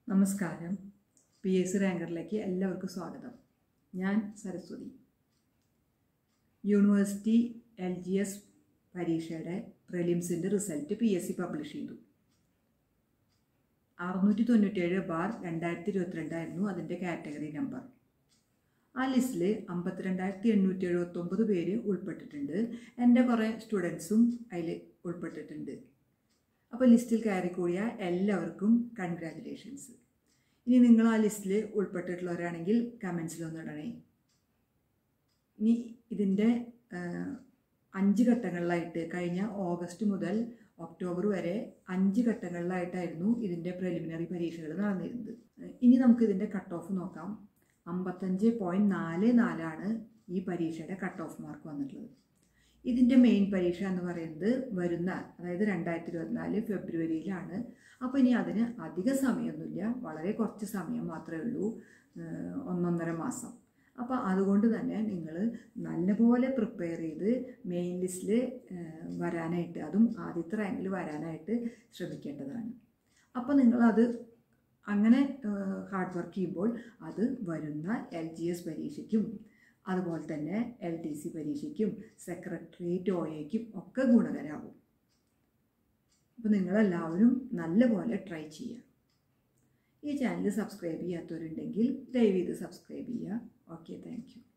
നമസ്കാരം. PSC റാങ്കറിലേക്ക് എല്ലാവർക്കും സ്വാഗതം. ഞാൻ സരസ്വതി. യൂണിവേഴ്സിറ്റി LGS പരീക്ഷയുടെ പ്രിലിംസിൻ്റെ റിസൾട്ട് PSC പബ്ലിഷ് ചെയ്തു. 697/2022 ആയിരുന്നു അതിൻ്റെ കാറ്റഗറി നമ്പർ. ആ ലിസ്റ്റിൽ 52,879 പേര് ഉൾപ്പെട്ടിട്ടുണ്ട്. എൻ്റെ കുറേ സ്റ്റുഡൻസും അതിൽ ഉൾപ്പെട്ടിട്ടുണ്ട്. അപ്പോൾ ലിസ്റ്റിൽ കയറിക്കൂടിയ എല്ലാവർക്കും കൺഗ്രാജുലേഷൻസ്. ഇനി നിങ്ങൾ ആ ലിസ്റ്റിൽ ഉൾപ്പെട്ടിട്ടുള്ളവരാണെങ്കിൽ കമൻസിലൊന്ന് ഇടണേ. ഇനി ഇതിൻ്റെ 5 ഘട്ടങ്ങളിലായിട്ട് കഴിഞ്ഞ ഓഗസ്റ്റ് മുതൽ ഒക്ടോബർ വരെ 5 ഘട്ടങ്ങളിലായിട്ടായിരുന്നു ഇതിൻ്റെ പ്രിലിമിനറി പരീക്ഷകൾ നടന്നിരുന്നത്. ഇനി നമുക്ക് ഇതിൻ്റെ കട്ട് ഓഫ് നോക്കാം. 55.44 ഈ പരീക്ഷയുടെ കട്ട് ഓഫ് മാർക്ക് വന്നിട്ടുള്ളത്. ഇതിൻ്റെ മെയിൻ പരീക്ഷ എന്ന് പറയുന്നത് വരുന്ന അതായത് 2024 ഫെബ്രുവരിയിലാണ്. അപ്പോൾ ഇനി അതിന് അധിക സമയമൊന്നുമില്ല, വളരെ കുറച്ച് സമയം മാത്രമേ ഉള്ളൂ, 1.5 മാസം. അപ്പോൾ അതുകൊണ്ട് തന്നെ നിങ്ങൾ നല്ലപോലെ പ്രിപ്പയർ ചെയ്ത് മെയിൻ ലിസ്റ്റിൽ വരാനായിട്ട്, അതും ആദ്യത്തെ റാങ്കിൽ വരാനായിട്ട് ശ്രമിക്കേണ്ടതാണ്. അപ്പോൾ നിങ്ങളത് അങ്ങനെ ഹാർഡ് വർക്ക് ചെയ്യുമ്പോൾ അത് വരുന്ന LGS പരീക്ഷയ്ക്കും അതുപോലെ തന്നെ LTC പരീക്ഷയ്ക്കും സെക്രട്ടേറിയറ്റ് OAയ്ക്കും ഒക്കെ ഗുണകരമാകും. അപ്പോൾ നിങ്ങളെല്ലാവരും നല്ലപോലെ ട്രൈ ചെയ്യുക. ഈ ചാനൽ സബ്സ്ക്രൈബ് ചെയ്യാത്തവരുണ്ടെങ്കിൽ ദയവ് ചെയ്ത് സബ്സ്ക്രൈബ് ചെയ്യുക. Okay, thank U.